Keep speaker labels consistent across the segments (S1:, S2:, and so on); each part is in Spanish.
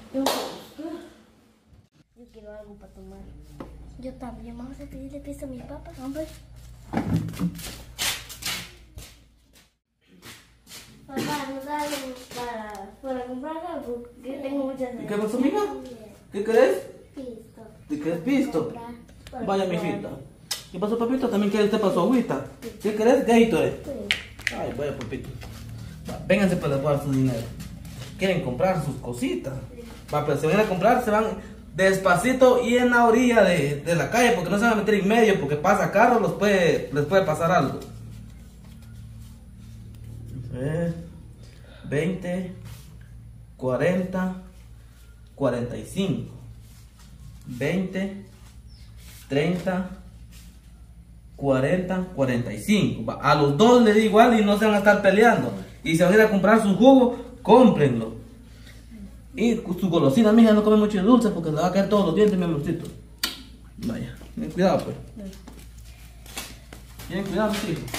S1: Yo quiero algo para tomar. Yo también. Vamos a pedirle pisto a mi papá. Hombre. Papá, ¿nos da algo para comprar algo? Que tengo muchas
S2: ¿Y qué pasó, mija? ¿Qué querés?
S1: Pisto.
S2: ¿Qué querés pisto? Vaya, mijita. ¿Qué pasó, papito? ¿También quiere usted para su agüita? ¿Qué querés? Gatorade. Ay, vaya, papito. Va, vénganse para guardar su dinero. Quieren comprar sus cositas. Va, pues se van a comprar, se van despacito y en la orilla de la calle, porque no se van a meter en medio, porque pasa carro, les puede pasar algo. 20, 40, 45, 20, 30, 40, 45. A los dos les da igual y no se van a estar peleando. Y si van a ir a comprar su jugo, cómprenlo. Y su golosina, mija, no come mucho dulce porque le va a caer todos los dientes, mi amorcito. Vaya, ten cuidado, pues. Tienen cuidado, mis hijos.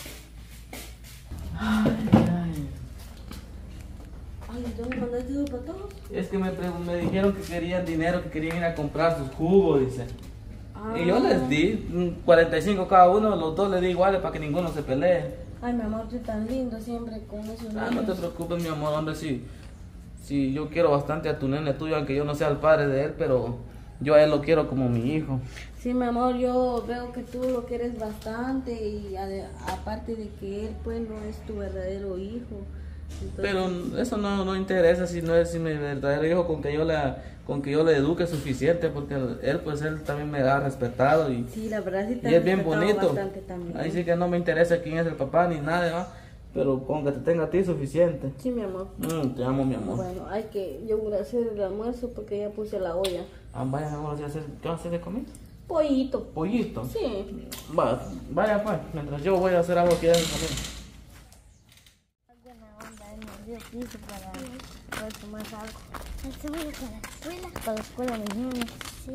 S1: Ay, ¿dónde mandaste eso para todos?
S2: Es que me dijeron que querían dinero, que querían ir a comprar sus jugos, dice. Y yo les di 45 cada uno, los dos les di iguales para que ninguno se pelee.
S1: Ay, mi amor, tú tan lindo siempre con esos niños.
S2: No te preocupes, mi amor, hombre, sí, yo quiero bastante a tu nene tuyo, aunque yo no sea el padre de él, pero yo a él lo quiero como mi hijo.
S1: Sí, mi amor, yo veo que tú lo quieres bastante y aparte de que él pues no es tu verdadero hijo. Entonces,
S2: pero eso no interesa si no es mi verdadero hijo, con que yo le eduque suficiente, porque él también me ha respetado y,
S1: sí, la verdad sí te
S2: y es bien bonito.
S1: También.
S2: Ahí sí que no me interesa quién es el papá ni nada, ¿va? Pero con que te tenga a ti suficiente.
S1: Sí, mi amor.
S2: Te amo, mi amor.
S1: Bueno, yo voy a hacer el almuerzo porque ya puse la olla.
S2: Vaya, mi amor, ¿qué vas a hacer de comer?
S1: Pollito.
S2: ¿Pollito?
S1: Sí.
S2: Vaya pues, mientras yo voy a hacer algo aquí de comer.
S1: Buena onda, me dio piso para poder tomar algo. ¿Esto voy para la escuela? Para la escuela de niños, sí.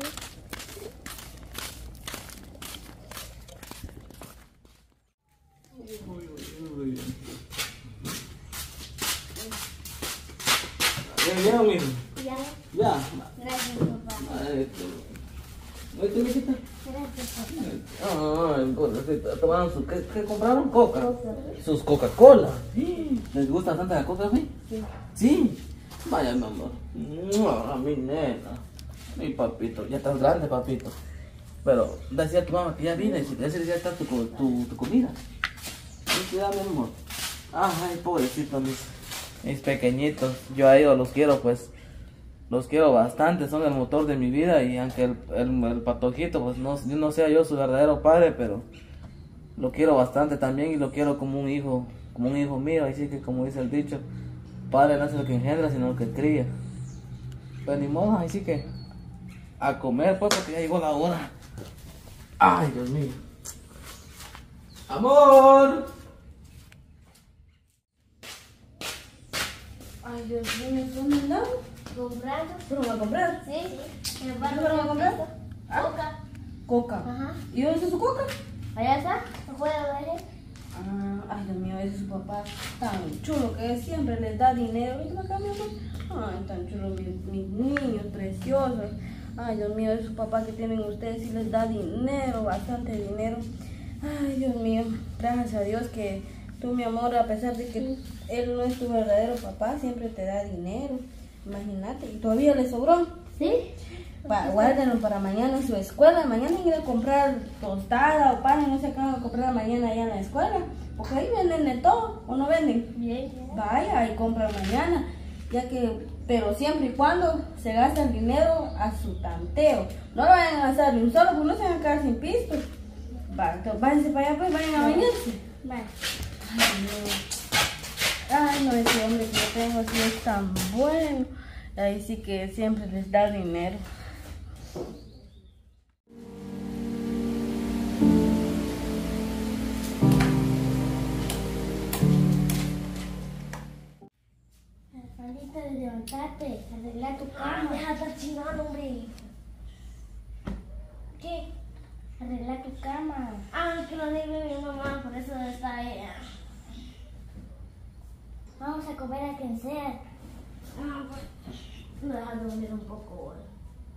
S2: ¿Ya, amigo?
S1: Ya.
S2: Ya.
S1: Gracias, papá.
S2: ¿Oíste, mijita?
S1: Gracias, papá.
S2: Ay, pobrecita, tomaron ¿qué compraron? Coca. Sus Coca-Cola. ¿Les gusta bastante la Coca, güey?
S1: Sí.
S2: Sí. Vaya, mi amor. Mi nena. Mi papito. Ya estás grande, papito. Pero decía tu mamá que ya vine. Ese ya está tu comida. Cuidado, mi amor. Ay, pobrecito, mis pequeñitos. Yo a ellos los quiero, pues. Los quiero bastante, son el motor de mi vida. Y aunque el patojito, pues no sea yo su verdadero padre, pero lo quiero bastante también y lo quiero como un hijo mío. Así que, como dice el dicho, padre no es el que engendra, sino el que cría. Pues ni modo, así que a comer, pues, porque ya llegó la hora. Ay, Dios mío. ¡Amor!
S1: Ay, Dios mío, ¿dónde andamos?
S3: Comprando.
S1: ¿Fueron a comprar?
S3: Sí.
S1: ¿Qué fueron a comprar?
S3: Coca.
S1: Coca.
S3: Ajá.
S1: ¿Y dónde está su coca?
S3: Allá está. ¿No puede ver?
S1: Ay, Dios mío, ese es su papá tan chulo que siempre les da dinero. Ven acá, mi amor. Ay, tan chulo, mis niños preciosos. Ay, Dios mío, es su papá que tienen ustedes y les da dinero, bastante dinero. Ay, Dios mío, gracias a Dios que tú, mi amor, a pesar de que él no es tu verdadero papá, siempre te da dinero. Imagínate, y todavía le sobró.
S3: Sí.
S1: Guárdenlo para mañana en su escuela. Mañana ir a comprar tostada o pan, no sé qué van a comprar mañana allá en la escuela. Porque ahí venden de todo, ¿o no venden?
S3: Bien.
S1: Vaya y compra mañana. Pero siempre y cuando se gasta el dinero a su tanteo. No lo vayan a gastar ni un solo, porque no se van a quedar sin pisto. Váyanse para allá, pues vayan a bañarse.
S3: Vale.
S1: Ay, no, ese hombre que yo tengo sí es tan bueno. Ahí sí que siempre les da dinero.
S3: Alfredita, de levantarte, arreglar tu cama. Deja de estar chingando, hombre. ¿Qué? Arreglar tu cama. Que lo arregle mi mamá, por eso está ella. Vamos a comer a quien sea. Lo dejas dormir un poco hoy.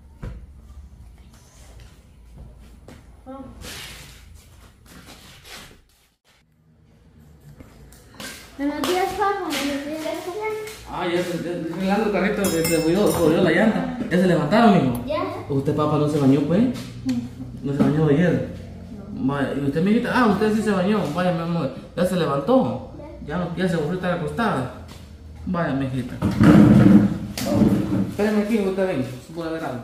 S3: Buenos días, papá. Buenos días.
S2: Ah, ya se arreglando el carrito que se jodió la llanta. ¿Ya se levantaron, mijo?
S3: Ya.
S2: ¿Usted, papá, no se bañó, pues? ¿No se bañó ayer? Vaya, ¿y usted, mijita? Ah, usted sí se bañó. Vaya, mi amor. ¿Ya se levantó? Ya se volvió a estar acostada. Vaya, mijita. Espérenme aquí, usted ven. Voy a ver algo.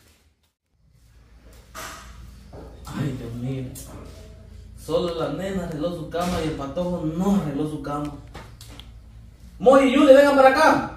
S2: Ay, Dios mío. Solo la nena arregló su cama y el patojo no arregló su cama. Moy y Yuli, vengan para acá.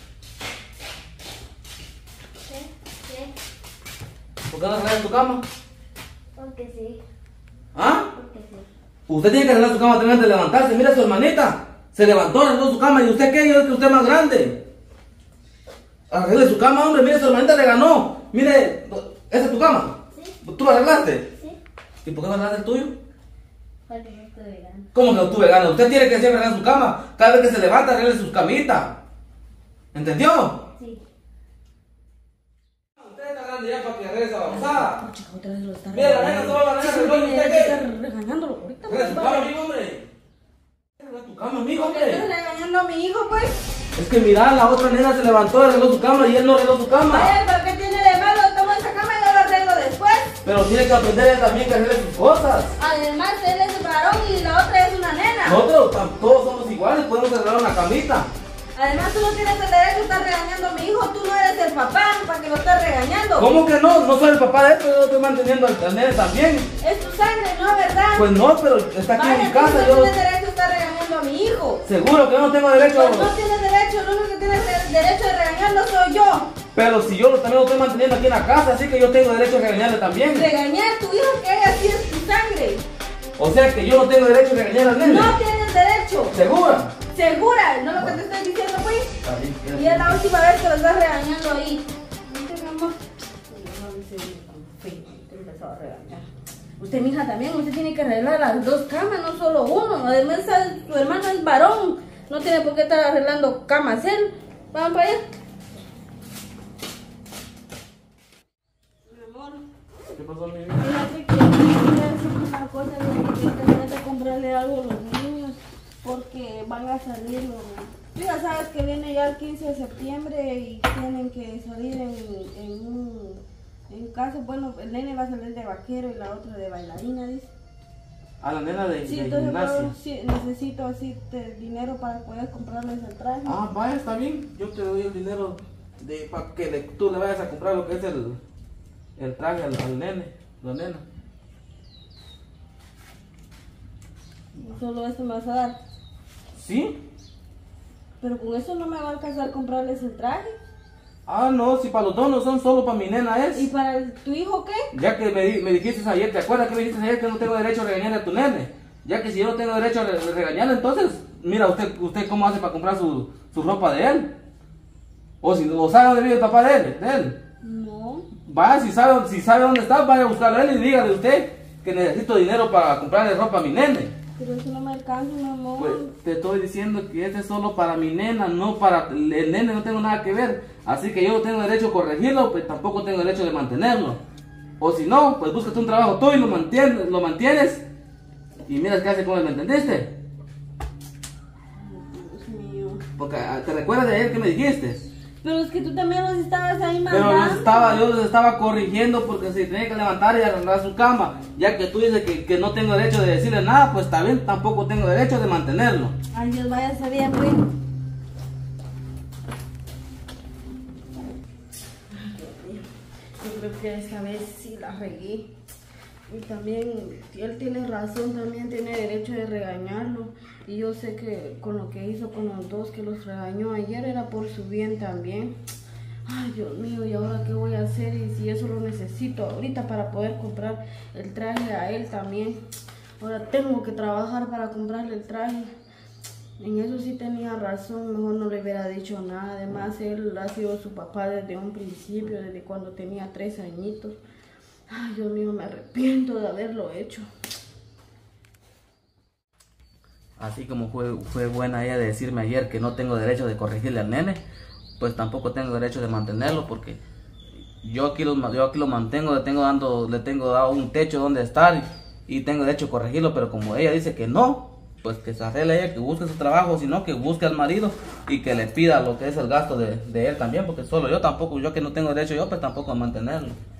S3: ¿Qué?
S2: ¿Por qué no arreglan tu cama?
S3: Porque sí.
S2: ¿Ah?
S3: Porque sí.
S2: Usted tiene que arreglar su cama antes de levantarse. Mira a su hermanita. Se levantó, arregló su cama. ¿Y usted qué? Yo creo que usted es más grande. Arregle su cama, hombre. Mire, su hermanita le ganó. Mire, ¿esa es tu cama?
S3: Sí.
S2: ¿Tú la arreglaste?
S3: Sí.
S2: ¿Y por qué no arreglaste el tuyo?
S3: Porque no estoy vegano.
S2: ¿Cómo que no tuve ganas? Usted tiene que siempre arreglar su cama. Cada vez que se levanta, arregle sus camitas. ¿Entendió?
S3: Sí.
S2: Usted está grande ya para que arregle esa babosada.
S1: Oh, chica, otra vez lo está
S2: Mira, la nena, solo la nena arregló. ¿Y usted qué?
S1: Está regañándolo ahorita.
S2: Arregle su cama, amigo, hombre. Arregla tu cama, amigo,
S1: ¿Por qué estás
S2: hombre.
S1: regañando a mi hijo, pues?
S2: Es que mira, la otra nena se levantó, arregló su cama y él no arregló su cama.
S1: Vaya, ¿pero qué tiene de malo? Tomo esa cama y yo lo arreglo después.
S2: Pero tiene que aprender él también que arregle sus cosas.
S1: Además, él es un varón y la otra es una nena.
S2: Nosotros todos somos iguales, podemos arreglar una camita.
S1: Además, tú no tienes el derecho de estar regañando a mi hijo. Tú no eres el papá para que lo estés regañando.
S2: ¿Cómo que no? No soy el papá de él, pero yo estoy manteniendo al nene también.
S1: Es tu sangre, ¿no? ¿Verdad?
S2: Pues no, pero está aquí en
S1: Vaya,
S2: mi casa.
S1: tú no
S2: Yo
S1: tienes derecho de estar regañando a mi hijo.
S2: seguro que yo no tengo derecho.
S1: Pues no tienes derecho. Lo único que tienes derecho de regañarlo soy yo.
S2: Pero si yo también lo estoy manteniendo aquí en la casa, así que yo tengo derecho a regañarle también.
S1: Regañar a tu hijo que haya sido tu sangre.
S2: O sea que yo no tengo derecho a regañar al nene.
S1: No tienes derecho.
S2: ¿Segura?
S1: Segura, ¿no lo que te estoy diciendo, pues?
S2: Está bien,
S1: Y es la última vez que lo estás regañando ahí. ¿Viste, mi amor? No dice uno tan feo, te empezó a regañar. Usted, mija, también, usted tiene que arreglar las dos camas, no solo uno. Además, su hermano es varón. No tiene por qué estar arreglando camas él. Vamos para allá. Mi amor,
S2: ¿Qué pasó, mi vida?
S1: fíjate que voy a hacer una cosa de internet a comprarle algo a los niños porque van a salir tú ya sabes que viene ya el 15 de septiembre y tienen que salir en caso, bueno, el nene va a salir de vaquero y la otra de bailarina, dice.
S2: A la nena de
S1: Sí, entonces
S2: gimnasia.
S1: sí, necesito así dinero para poder comprarles el traje.
S2: Ah, vaya, está bien. Yo te doy el dinero para que tú le vayas a comprar lo que es el traje al nene, la nena.
S1: Solo eso me vas a dar.
S2: ¿Sí?
S1: Pero con eso no me va a alcanzar comprarles el traje.
S2: Ah, no, si para los dos no son, solo para mi nena es.
S1: ¿Y para tu hijo qué?
S2: Ya que me dijiste ayer, ¿te acuerdas que me dijiste ayer que no tengo derecho a regañarle a tu nene? Ya que si yo no tengo derecho a regañarle, entonces, mira, usted cómo hace para comprar su ropa de él. O sabe dónde vive el papá de él.
S1: No.
S2: Vaya, si sabe dónde está, vaya a buscarlo a él y dígale usted que necesito dinero para comprarle ropa a mi nene.
S1: Pero eso no me alcanza, mi amor.
S2: Pues te estoy diciendo que este es solo para mi nena, no para el nene, no tengo nada que ver. Así que yo no tengo derecho a corregirlo, pues tampoco tengo derecho de mantenerlo. O si no, pues búscate un trabajo tú y lo mantienes y miras qué hace con él, ¿me entendiste?
S1: Dios mío.
S2: Porque te recuerdas de ayer que me dijiste.
S1: Pero es que tú también los estabas ahí
S2: Pero
S1: mandando.
S2: yo los estaba corrigiendo porque se tenía que levantar y arreglar su cama. Ya que tú dices que no tengo derecho de decirle nada, pues está bien, tampoco tengo derecho de mantenerlo.
S1: Ay, Dios vaya a ser bien, pues. Yo creo que esta vez sí la regué. Y también, él tiene razón, también tiene derecho de regañarlo. Y yo sé que con lo que hizo con los dos que los regañó ayer era por su bien también. Ay, Dios mío, ¿y ahora qué voy a hacer? Y si eso lo necesito ahorita para poder comprar el traje a él también. Ahora tengo que trabajar para comprarle el traje. En eso sí tenía razón, mejor no le hubiera dicho nada. Además, él ha sido su papá desde un principio, desde cuando tenía 3 añitos. Ay, Dios mío, me arrepiento de haberlo hecho.
S2: Así como fue buena ella de decirme ayer que no tengo derecho de corregirle al nene, pues tampoco tengo derecho de mantenerlo porque yo aquí lo mantengo, le tengo dado un techo donde estar y tengo derecho a corregirlo, pero como ella dice que no, pues que se arregle ella, que busque su trabajo, sino que busque al marido y que le pida lo que es el gasto de él también, porque solo yo que no tengo derecho yo, pues tampoco a mantenerlo.